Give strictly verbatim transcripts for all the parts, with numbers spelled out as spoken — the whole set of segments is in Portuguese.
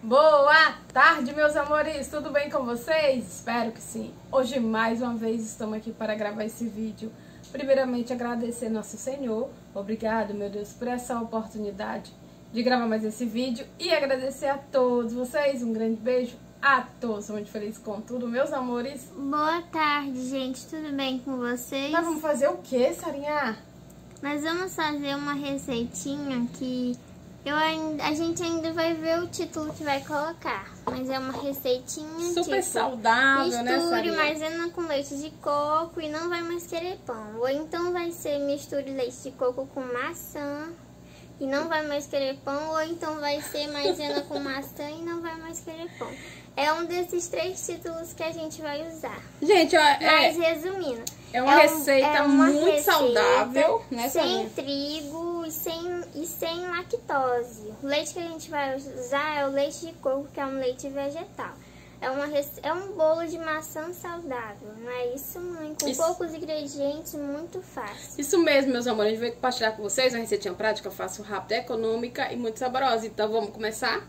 Boa tarde, meus amores, tudo bem com vocês? Espero que sim. Hoje, mais uma vez, estamos aqui para gravar esse vídeo. Primeiramente, agradecer nosso Senhor. Obrigado, meu Deus, por essa oportunidade de gravar mais esse vídeo. E agradecer a todos vocês. Um grande beijo a todos. Muito feliz com tudo, meus amores. Boa tarde, gente. Tudo bem com vocês? Nós vamos fazer o que, Sarinha? Nós vamos fazer uma receitinha que... Eu ainda, a gente ainda vai ver o título que vai colocar, mas é uma receitinha super tipo, saudável, né, misture Sarinha? maisena com leite de coco e não vai mais querer pão. Ou então vai ser misture leite de coco com maçã e não vai mais querer pão. Ou então vai ser maisena com maçã e não vai mais querer pão. É um desses três títulos que a gente vai usar. Gente, ó, é... Mas resumindo... É uma é um, receita é uma muito receita saudável, né, sem Sarinha? trigo e sem, e sem lactose. O leite que a gente vai usar é o leite de coco, que é um leite vegetal. É, uma, é um bolo de maçã saudável, não é isso, mãe? Com isso. poucos ingredientes, muito fácil. Isso mesmo, meus amores. A gente vai compartilhar com vocês uma receitinha prática, fácil, rápida, econômica e muito saborosa. Então, vamos começar?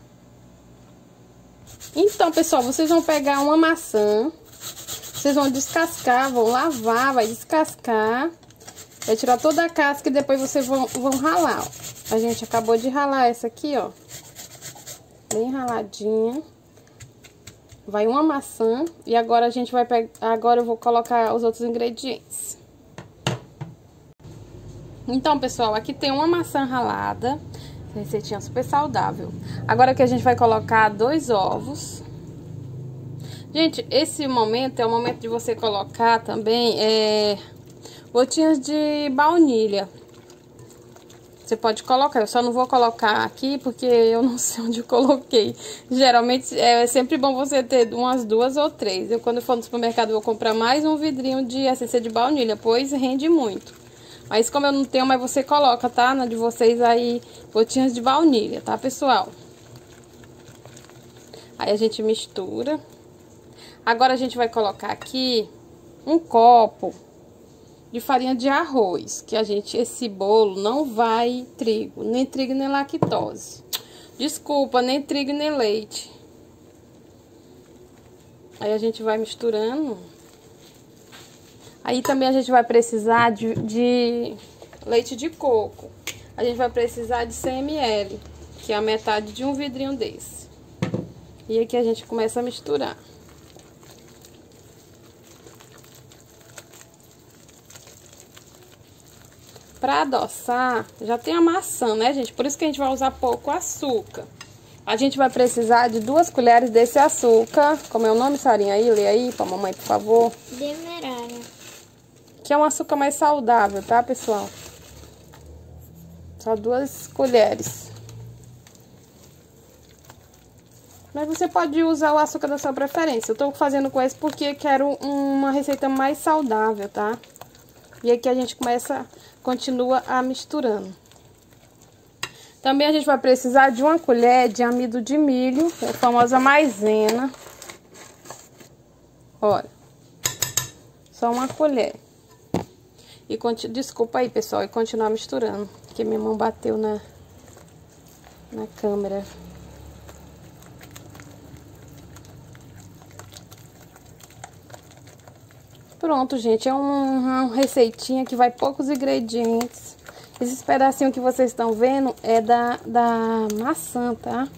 Então, pessoal, vocês vão pegar uma maçã... Vocês vão descascar, vão lavar, vai descascar, vai tirar toda a casca e depois vocês vão, vão ralar, ó. A gente acabou de ralar essa aqui, ó, bem raladinha. Vai uma maçã e agora a gente vai pegar, agora eu vou colocar os outros ingredientes. Então, pessoal, aqui tem uma maçã ralada, receitinha super saudável. Agora que a gente vai colocar dois ovos. Gente, esse momento é o momento de você colocar também é, gotinhas de baunilha. Você pode colocar, eu só não vou colocar aqui porque eu não sei onde eu coloquei. Geralmente é sempre bom você ter umas duas ou três. Eu quando for no supermercado vou comprar mais um vidrinho de essência de baunilha, pois rende muito. Mas como eu não tenho, mas você coloca, tá? Na de vocês aí, gotinhas de baunilha, tá, pessoal? Aí a gente mistura. Agora a gente vai colocar aqui um copo de farinha de arroz, que a gente, esse bolo não vai trigo, nem trigo nem lactose. Desculpa, nem trigo nem leite. Aí a gente vai misturando. Aí também a gente vai precisar de, de leite de coco. A gente vai precisar de cem mililitros, que é a metade de um vidrinho desse. E aqui a gente começa a misturar. Para adoçar, já tem a maçã, né, gente? Por isso que a gente vai usar pouco açúcar. A gente vai precisar de duas colheres desse açúcar. Como é o nome, Sarinha? Aí, lê aí pra mamãe, por favor. Demerara. Que é um açúcar mais saudável, tá, pessoal? Só duas colheres. Mas você pode usar o açúcar da sua preferência. Eu tô fazendo com esse porque quero uma receita mais saudável, tá? E aqui a gente começa... Continua a misturando. Também a gente vai precisar de uma colher de amido de milho, a famosa maisena. Olha. Só uma colher. E desculpa aí, pessoal, e continuar misturando, porque minha mão bateu na, na câmera. Pronto, gente, é um, uma receitinha que vai poucos ingredientes. Esses pedacinhos que vocês estão vendo é da, da maçã, tá?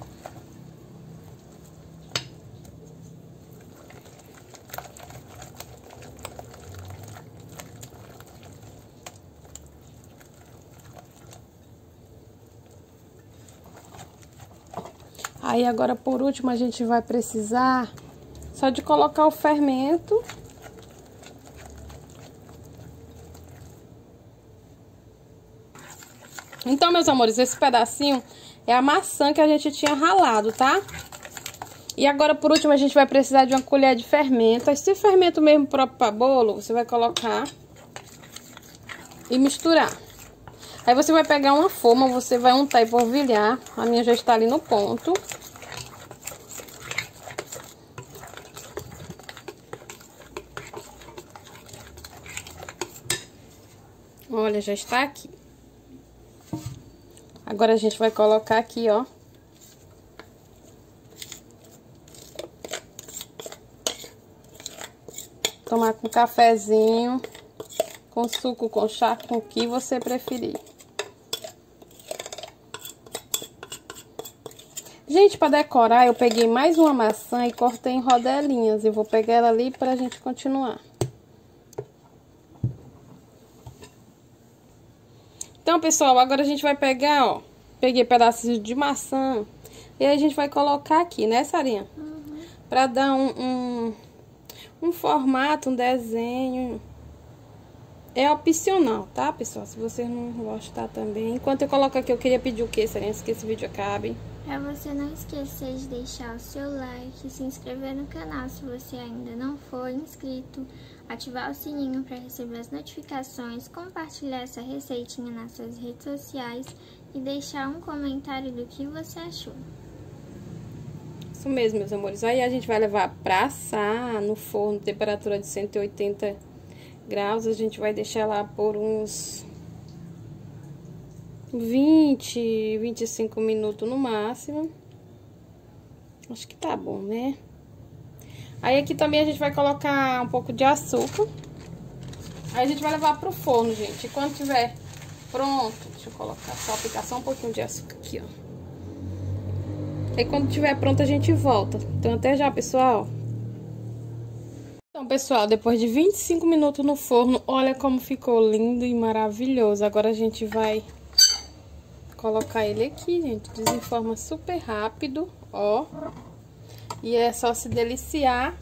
Aí agora, por último, a gente vai precisar só de colocar o fermento. Então, meus amores, esse pedacinho é a maçã que a gente tinha ralado, tá? E agora, por último, a gente vai precisar de uma colher de fermento. Esse fermento mesmo próprio para bolo, você vai colocar e misturar. Aí você vai pegar uma forma, você vai untar e polvilhar. A minha já está ali no ponto. Olha, já está aqui. Agora a gente vai colocar aqui, ó, tomar com cafezinho, com suco, com chá, com o que você preferir. Gente, para decorar, eu peguei mais uma maçã e cortei em rodelinhas. Eu vou pegar ela ali pra gente continuar. Então, pessoal, agora a gente vai pegar, ó. Peguei pedacinhos de maçã. E aí a gente vai colocar aqui, né, Sarinha? Uhum. Pra dar um, um, um formato, um desenho. É opcional, tá, pessoal? Se vocês não gostar também. Enquanto eu coloco aqui, eu queria pedir o quê, Sarinha? Antes que esse vídeo acabe. Pra você não esquecer de deixar o seu like, se inscrever no canal se você ainda não for inscrito, ativar o sininho para receber as notificações, compartilhar essa receitinha nas suas redes sociais e deixar um comentário do que você achou. Isso mesmo, meus amores. Aí a gente vai levar pra assar no forno, temperatura de cento e oitenta graus. A gente vai deixar lá por uns vinte, vinte e cinco minutos no máximo. Acho que tá bom, né? Aí aqui também a gente vai colocar um pouco de açúcar. Aí a gente vai levar pro forno, gente. E quando tiver pronto, deixa eu colocar só, aplicar só um pouquinho de açúcar aqui, ó. Aí quando tiver pronto a gente volta. Então até já, pessoal. Então, pessoal, depois de vinte e cinco minutos no forno, olha como ficou lindo e maravilhoso. Agora a gente vai colocar ele aqui, gente, desenforma super rápido, ó. E é só se deliciar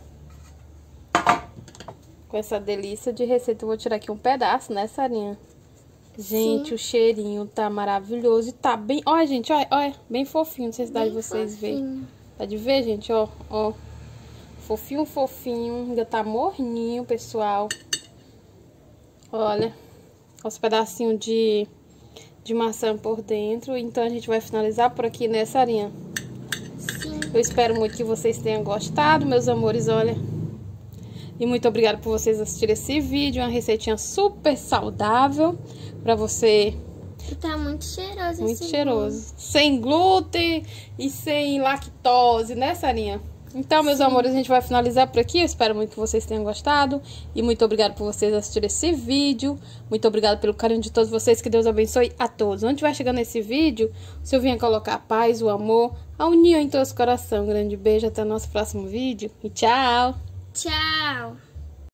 com essa delícia de receita. Eu vou tirar aqui um pedaço, né, Sarinha? Gente, sim, o cheirinho tá maravilhoso e tá bem... Olha, gente, olha, olha, bem fofinho, não sei se dá de vocês verem. Tá de ver, gente, ó, ó. Fofinho, fofinho, ainda tá morninho, pessoal. Olha, os pedacinhos de... de maçã por dentro. Então a gente vai finalizar por aqui, né, Sarinha? Sim. Eu espero muito que vocês tenham gostado, meus amores, olha. E muito obrigada por vocês assistirem esse vídeo. Uma receitinha super saudável pra você. E tá muito cheiroso. Muito cheiroso. Bolo. Sem glúten e sem lactose, né, Sarinha? Então, meus Sim. amores, a gente vai finalizar por aqui. Eu espero muito que vocês tenham gostado. E muito obrigada por vocês assistirem esse vídeo. Muito obrigada pelo carinho de todos vocês. Que Deus abençoe a todos. Onde vai chegando esse vídeo, se eu vier colocar a paz, o amor, a união em todos os corações. Um grande beijo, até o nosso próximo vídeo. E tchau! Tchau!